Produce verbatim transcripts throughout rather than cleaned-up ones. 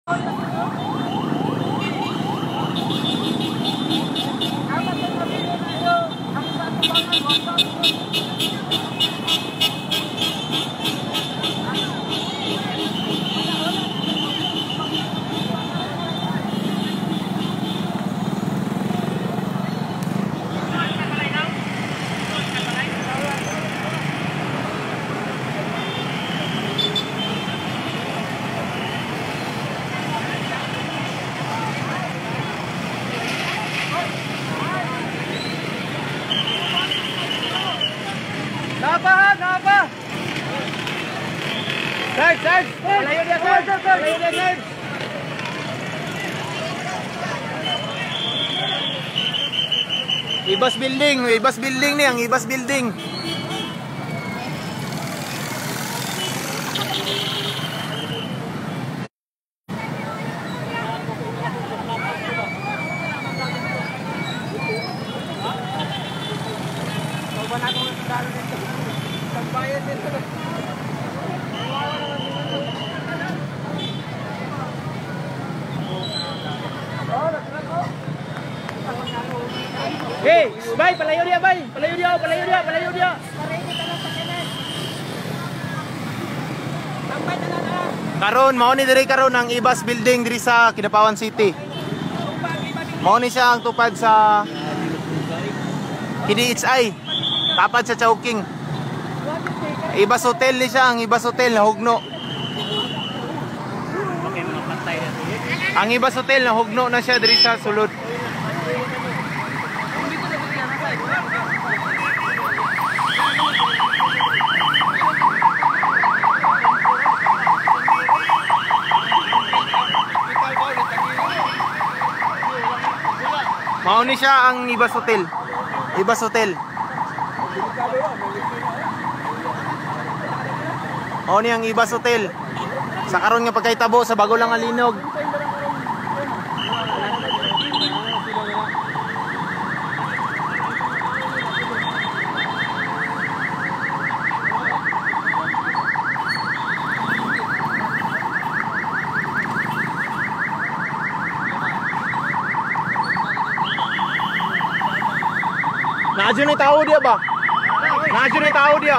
Napa ha, napa. Guard, guard. Malayo dia, guard. Malayo dia, guard. Ibas building, Ibas building ni, ang Ibas building. Hey, bay, palayo dia, bay. Palayo dia, palayo dia, palayo dia. Karon, mao ni diri karon ang Ibas building diri sa Kidapawan City. Mao ni siya ang tupad sa K D H I. Tapad sa Chowking. Ibas Hotel ni siya, ang Ibas Hotel na hugno. Ang Ibas Hotel na hugno na siya diri sa sulod. Mao ni siya ang Ibas Hotel. Ibas Hotel. Mao ni ang Ibas Hotel. Sa karon nga pagkahitabo sa bago lang alinog. Nadyo na tao dia ba? Nadyo na tao dia.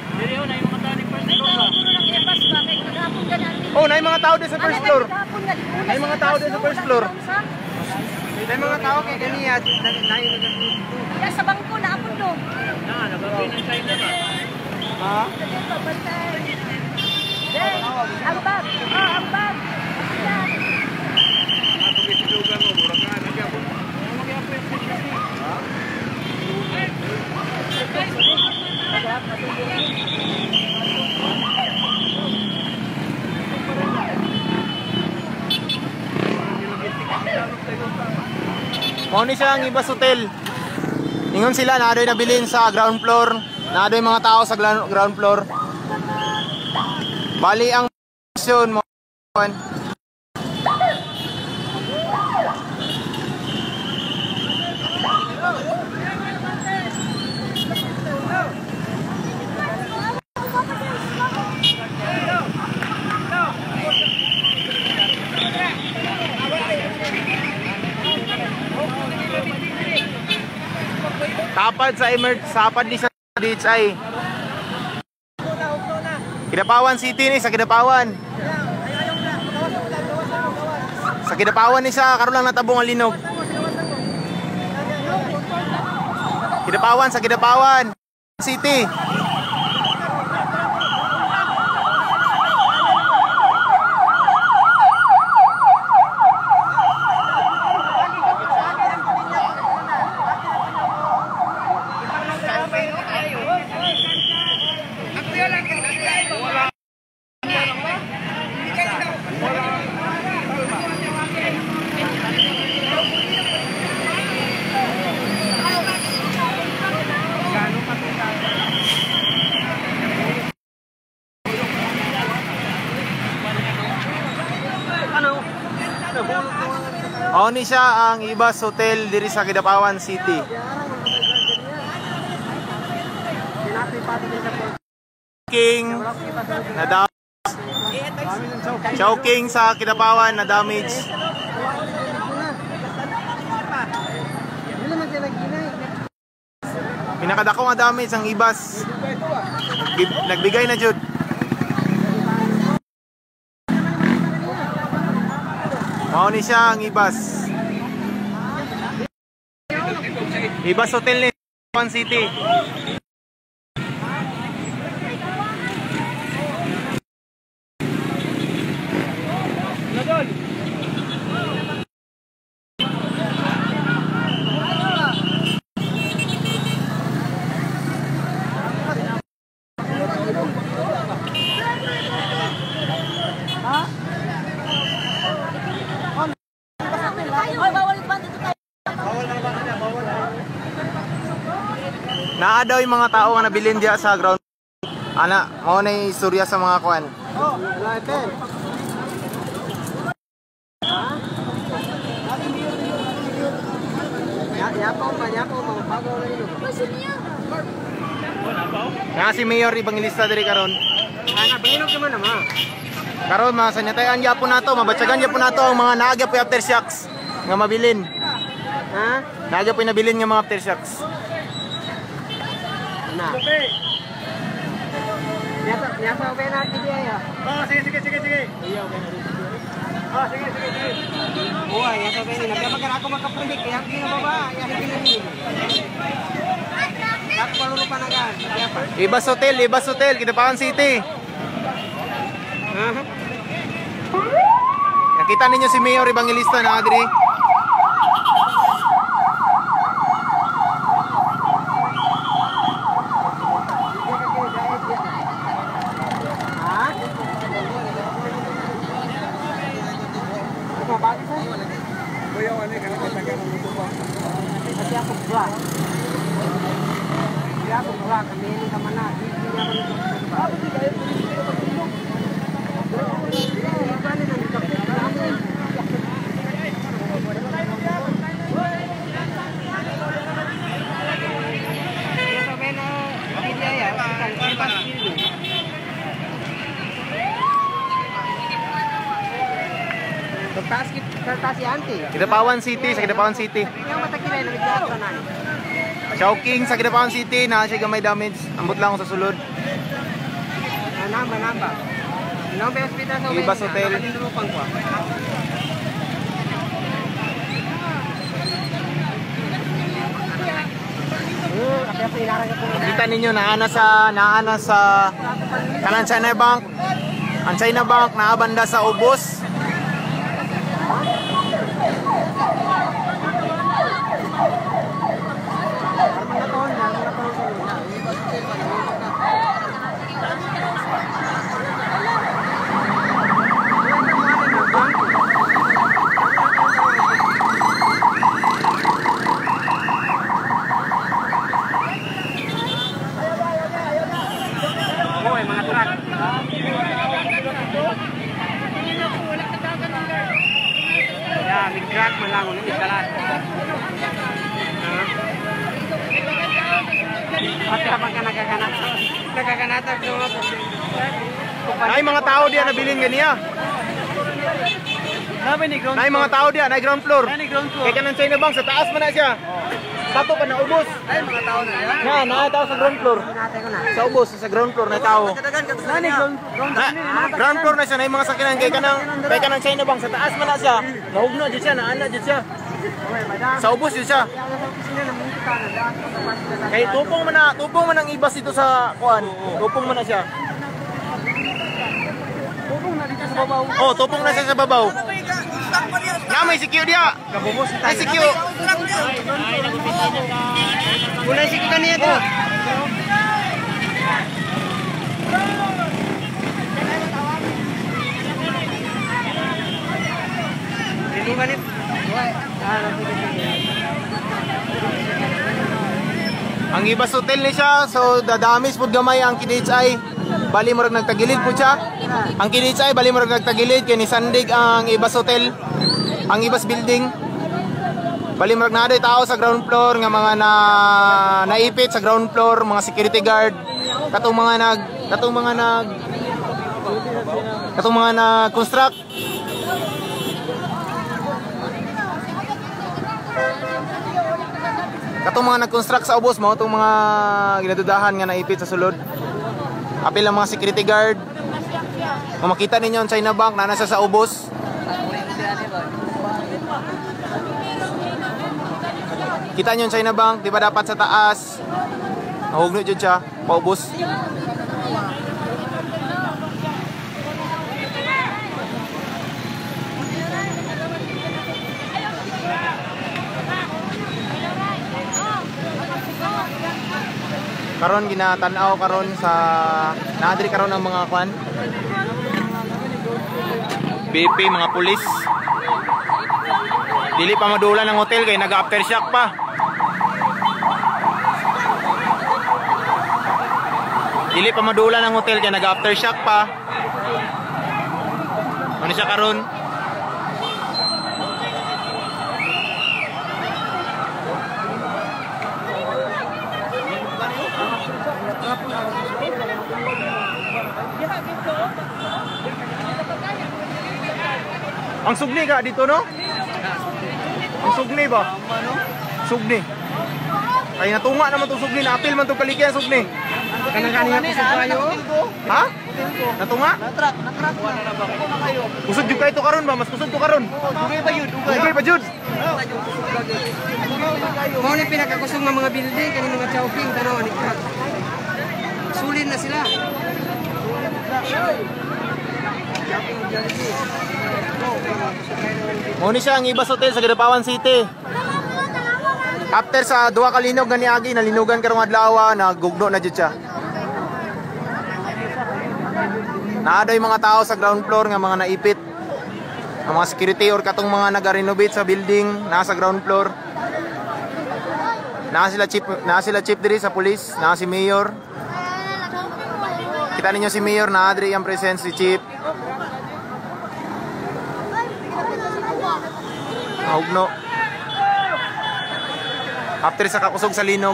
Oh, na yung mga tao din sa first floor. Na yung mga tao din sa first floor. Na yung mga tao kay ganiya. Ya sa bangko na apon do. Na, nababay ng China ba? Ha? Ang bag. Oh, ang bag. Ako bisilugan mo, murag nga lagi ako. Ha? Mao ni siya ang Ibas Hotel. Ingon sila na adoy nabilin sa ground floor, na adoy mga tao sa ground floor. Bali ang mission mo. Tapad sa emerge, sapad ni sa D H I. Kidapawan City ni sa Kidapawan. Sa Kidapawan ni sa karon lang natabong ang linog. Kidapawan sa Kidapawan City. Mao ni siya ang Ibas Hotel diri sa Kidapawan City. King na daw Chowking sa Kidapawan na damage. Pinakadako nga damage ang ibas. Nagbigay na jud. Mao ni siya ang ibas. Ibas Hotel ni Kidapawan City. Naa daw yung mga tao nga nabilin diya sa ground. Ana, mao na yung istorya sa mga kuan. Oh, natin. Nga si Mayor Evangelista diri karon. Ana binog naman naman. Karon masanitayan gyapon nato, mabatsagan gyapon nato ang mga naagya po aftershocks nga mabilin. Ha? Naagya po nabilin nga mga aftershocks. Na. Nyata, nyata okay na dito ya. Oh, sige sige sige sige. Iya okay na dito. Oh, sige sige sige. Oh, nyata okay na. Kaya pag ako makapredict, kaya hindi na baba, ya hindi na ni. Kat paluro pa na gan. Ibas Hotel, Ibas Hotel, Kidapawan City. Ha? Nakita ninyo si Mayor Evangelista na adiri. Kidapawan City, sa Kidapawan City. Yung matakilay na bigyan na. Chowking sa Kidapawan City, na siya gamay damage. Ambot lang ako sa sulod. Namba, namba. Namba hospital sa Ibas Hotel. Nakatindulupang ko. Kita ninyo naana sa naana sa kanang China Bank. Ang China Bank naabanda sa ubos. Migrat malangon ni dalan. Ate pa ka nagaganap. Nagaganatag do. Nay mga tao diya nabilin ganiya. Sabi ni ground. Nay mga tao diya, nay ground floor. Nay ground floor. Kay kanang China Bank sa taas man na siya. Sato pa na ubos. Ay mga tao na yan. Na, na tao sa ground floor. Sa ubos sa ground floor na tao. Nani ground ground. Na, ground floor na siya, nay mga sakinan kay kanang kay kanang China Bank sa taas man na siya. Nahugno jud siya, naana jud siya. Sa ubos jud siya. Kay tupong man na, tupong man ang ibas dito sa kuan. Tupong man na siya. Tupong na dito sa babaw. Oh, tupong na siya sa babaw. Na may secure dia. Kabubos May secure. Wala secure kaniya to. Dili manit. Ang Ibas Hotel ni siya, so dadamis pud gamay ang K D H I. Bali murag nagtagilid po siya. Ang K D H I bali murag nagtagilid kay ni sandig ang Ibas Hotel, ang Ibas Building. Bali murag naday tao sa ground floor nga mga na naipit sa ground floor, mga security guard, katong mga nag katong mga nag Katong mga na-construct. Katong mga nag-construct sa ubos mo, itong mga ginadudahan nga naipit sa sulod. Apil ang mga security guard. Kung makita ninyo ang China Bank na nasa sa ubos. Kita nyo yung China Bank, di ba dapat sa taas? Nahugno dyan siya, paubos. Karon ginatanaw karon sa naadri karon ang mga kwan. B P, mga pulis. Dili pa madulan ng hotel kay nag-aftershock pa. Dili pa madulan ng hotel kay nag-aftershock pa. Ano siya karon? Ang sugni ka dito, no? Ang sugni ba? Sugni. Ay natunga naman itong sugni. Naapil man itong kaligyan sugni. Kanang-kanina ko sa kayo. Ha? Natunga? Natrak, natrak na. Kusod yung kayo ito karon ba? Mas kusod ito karon. Dugay pa yun, dugay. Dugay pa jud. Mao ni pinakakusog ng mga building kani mga chowking tanaw ni crack. Sulin na sila. Muna siya ang Ibas Hotel sa Kidapawan City. After sa duha ka linog nga niagi, nalinugan karong adlaw, nagugno na jud siya. Naaday mga tao sa ground floor nga mga naipit. Ang mga security or katong mga nag-renovate sa building nasa ground floor. Naa sila chief, naa sila chief diri sa police, naa si mayor. Kita ninyo si mayor, naa diri ang presence si chief. Mahugno. After sa kakusog sa linog.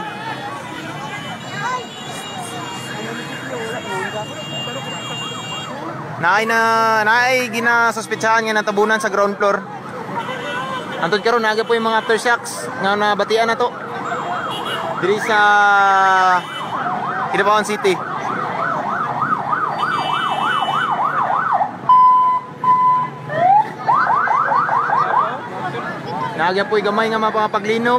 Naay na naay ginasuspetsahan nga natabunan sa ground floor. Antod karon naga po yung mga aftershocks nga nabatian na to. Diri sa Kidapawan City. Naagyan po'y gamay nga mapapaglinog.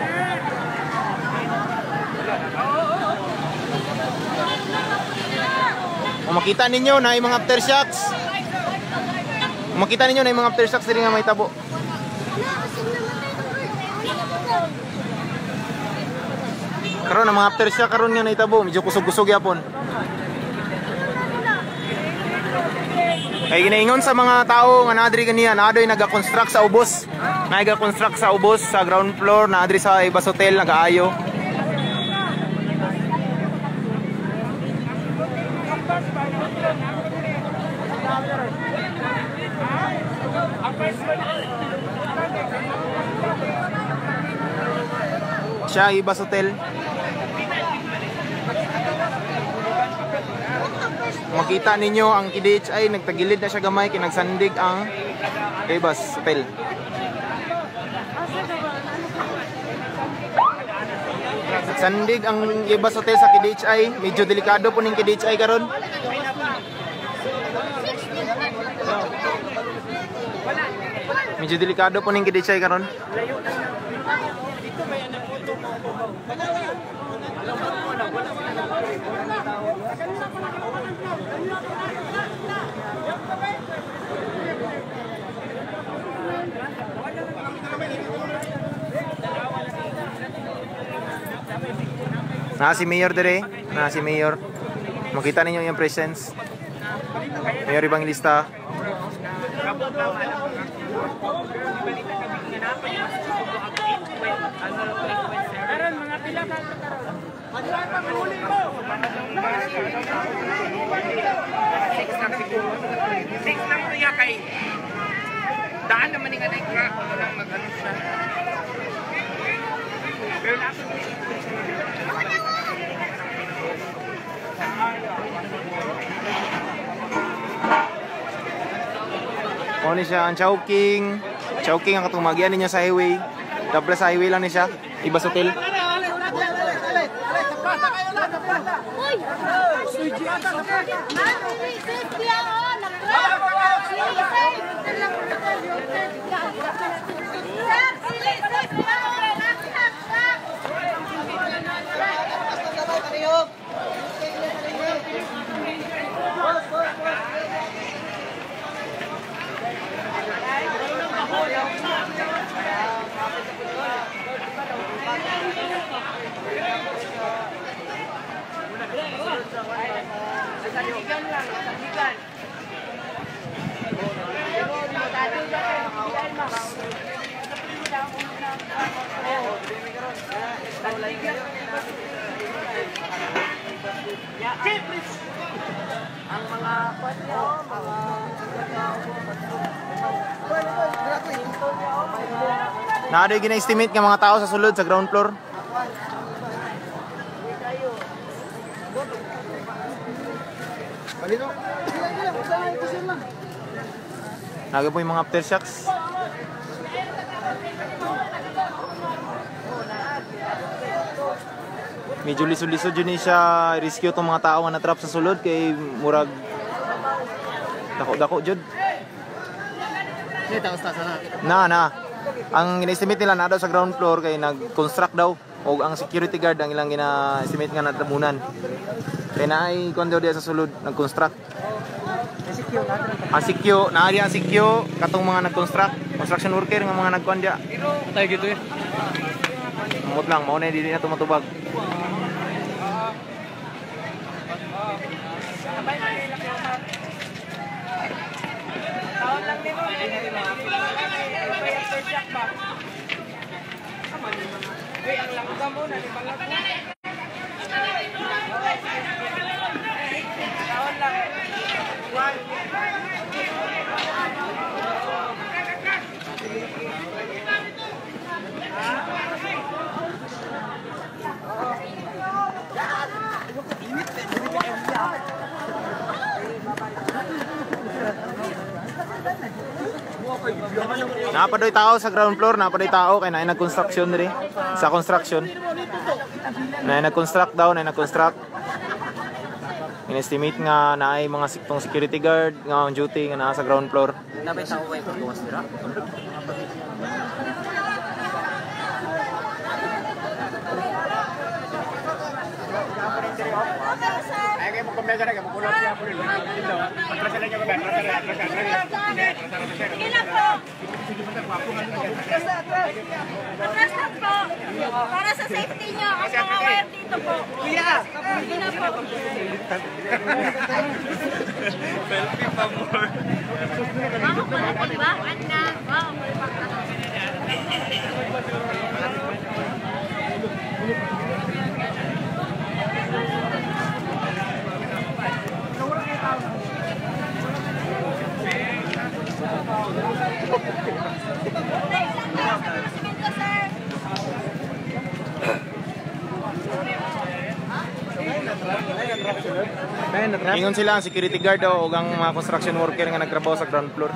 Kung makita ninyo na yung mga aftershocks. Kung makita ninyo na yung mga aftershocks diri nga may tabo. Karon ang mga aftershock karon nga naitabo, medyo kusog-kusog yapon. Kay ginaingon sa mga tao nga naadri kaniya, naadoy naga-construct sa ubos. Naga-construct sa ubos sa ground floor, naadri sa Ibas Hotel nagaayo. Siya Ibas Hotel. Makita ninyo ang K D H I nagtagilid na siya gamay kinagsandig ang Ibas Hotel. Nagsandig ang Ibas Hotel sa K D H I, medyo delikado po ning K D H I karon. Medyo delikado po ning K D H I karon. Na si Mayor dire, na si Mayor. Makita ninyo yung presence. Mayor Evangelista. Karon mga pila ka karon. Madlan pa huli mo. Six lang siguro. Six lang kuya kay. Daan naman nga na crack ko lang mag-ano siya. Pero natin Mao ni siya ang Chowking. Chowking ang katumagyan ninyo sa highway. Double sa highway lang ni siya. Ibas Hotel. Ang mga patyo, mga Naadoy gina-estimate nga mga tao sa sulod sa ground floor. Naga po yung mga aftershocks. Medyo lisod-lisod yun siya rescue itong mga tao nga na-trap sa sulod kay murag dako-dako jud. Na na. Ang gina-estimate nila na daw sa ground floor kay nag-construct daw o ang security guard ang ilang gina-estimate nga natabunan. Kaya na ay kondo diya sa sulod nag-construct. Ang sikyo, naari ang sikyo katong mga nag-construct, construction worker nga mga nagkuan diya. tayo gitu eh. Mut lang mao na dili na tumatubag. Taon lang din mo. May aftershock ba? Uy, ang lako ka muna. Limang lako. Taon lang. One. Napadoy tao sa ground floor, napadoy tao kay naay nag-construction diri. Sa construction. Naay nag-construct daw, naay nag-construct. In-estimate nga naay mga siktong security guard nga on duty nga naa sa ground floor. Nabay tao ba ito gawas dira? Ay kayo mo kumega na, mo kulot siya po rin. Atras lang yung baba, atras, atras, atras. Ila po. Atras lang po. Para sa safety nyo, ang mga wire dito po. Kuya! Ila po. Selfie pa more. Ako po na po, diba? Anda. Wow. Ingon sila ang security guard daw o ang mga construction worker nga nagtrabaho sa ground floor.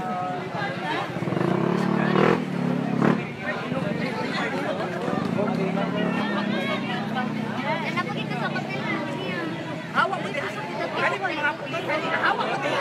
Hawak mo dito. Hawak mo dito.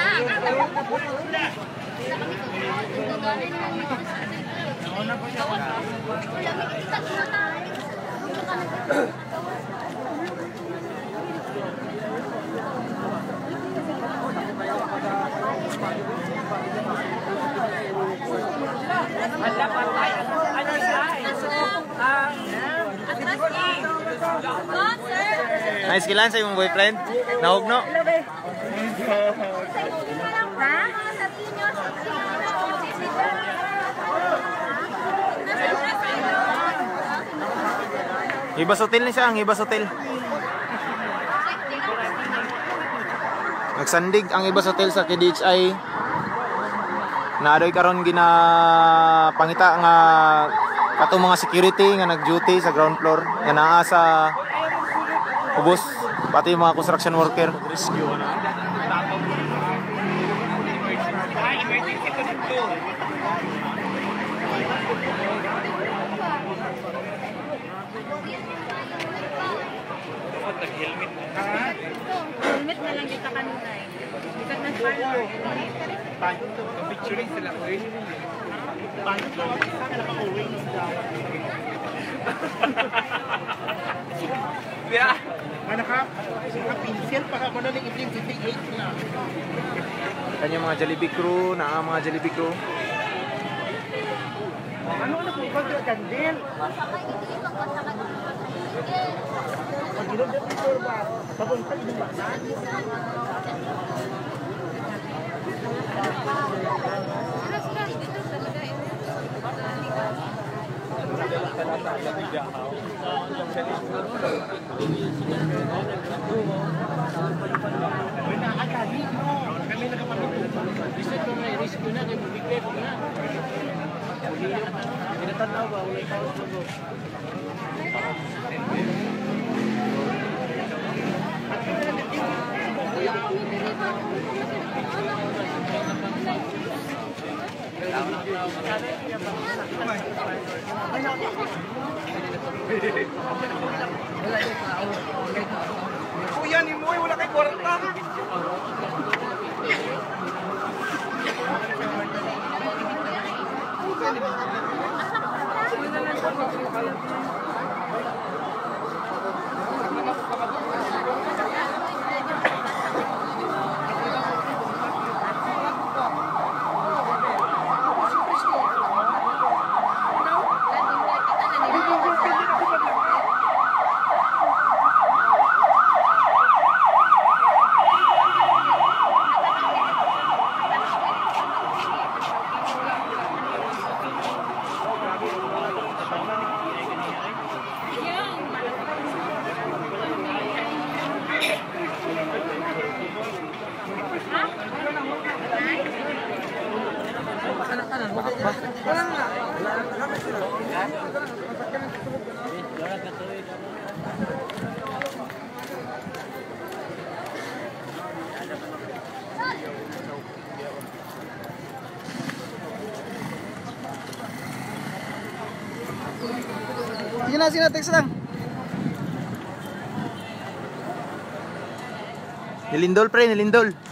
Hala patay, ano siya? Nice kilan sa imong boyfriend. Nahugno. Ha? Sa inyo, Ibas Hotel ni siya, ang Ibas Hotel. Nagsandig ang Ibas Hotel sa K D H I. Naadoy karon gina pangita nga katong mga security nga nag-duty sa ground floor nga naa sa ubos pati yung mga construction worker. Ay, emergency to dito. hindi ka kanina eh. Bigat na parlor. Picturing sila ko eh. Yeah. Ano ka? Naka-pinsel pa ka mo na ng ibling fifty-eight na. Kanya mga Jollibee crew, na mga Jollibee crew. Ano na po ba ito? Kandil? Pag gano'n dito ito ba? Papunta ito ba? May nakakali mo. Kami nakapamito. Bisa ito na, rescue na, kaya bibigay ko na. Pinatanaw ba? Wala ikaw sa go. Kuya ni Moy, wala kay kwarta. Sige na, sige na, text lang. Nilindol pre, nilindol.